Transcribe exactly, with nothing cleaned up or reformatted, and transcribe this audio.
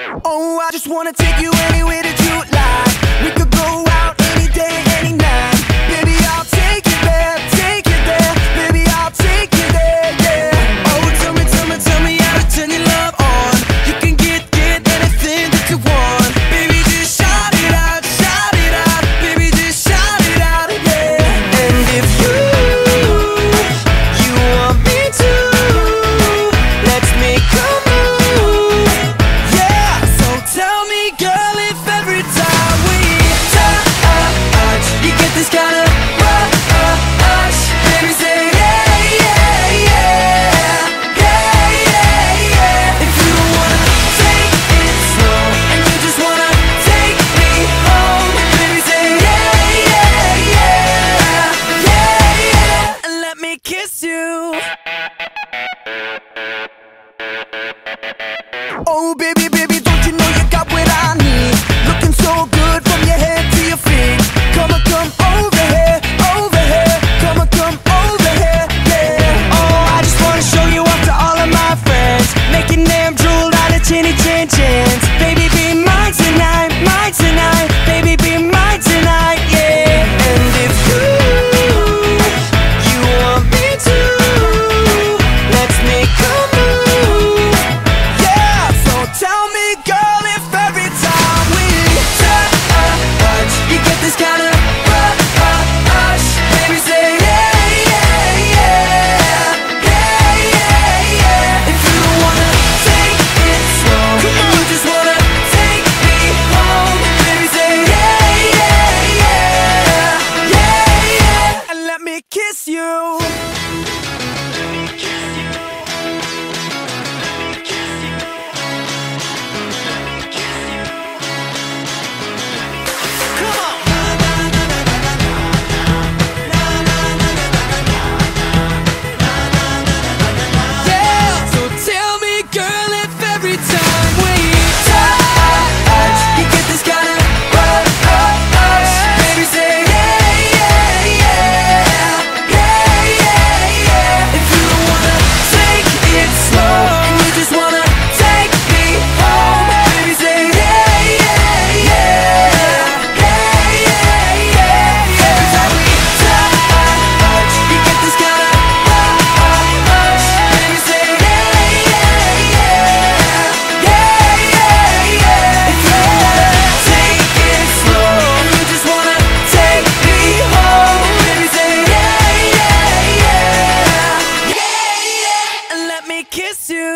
Oh, I just wanna take you anywhere that you like. We could go out any day, any night. Baby, I'll take you there, take you there. Baby, I'll take you there, yeah. Oh, tell me, tell me, tell me how to turn your love on. You can get, get anything that you want. Baby, just shout it out, shout it out. Baby, just shout it out, yeah. And if you, you want me to, let's make a move, yeah. So tell me, girl, if every time we touch, you get this kind of rush. Baby, say yeah, yeah, yeah, yeah, yeah, yeah. If you wanna take it slow and you just wanna take me home, baby, say yeah, yeah, yeah, yeah, yeah. And let me kiss you. Oh, baby, baby, don't you know you got what I need? Looking so good from your head to your feet. Come on, come over here, over here. Come on, come over here, yeah. Oh, I just wanna show you off to all of my friends, making them drool out of chinny chin chins. Baby, be mine tonight, mine tonight. Baby, be mine tonight, yeah. And if you, you want me to, let's make a move, yeah. So tell me, girl, if every time we touch, you get this kind of rush. Baby, say yeah, yeah, yeah, yeah, yeah, yeah. If you wanna take it slow and you just wanna take me home, baby, say yeah, yeah, yeah, yeah, yeah. And let me kiss you. Yeah, so tell me, girl, if every time we touch, you get this kind of rush. Baby, say yeah, yeah, yeah, yeah, yeah, yeah. If you wanna take it slow and you just wanna take me home, baby, say yeah, yeah, yeah, yeah, yeah, yeah. Every time we touch, you get this kind of rush. Baby, say yeah, yeah, yeah, yeah, yeah, yeah. If you wanna take it slow and you just wanna take me home, baby, say yeah, yeah, yeah, yeah, yeah. And let me kiss you.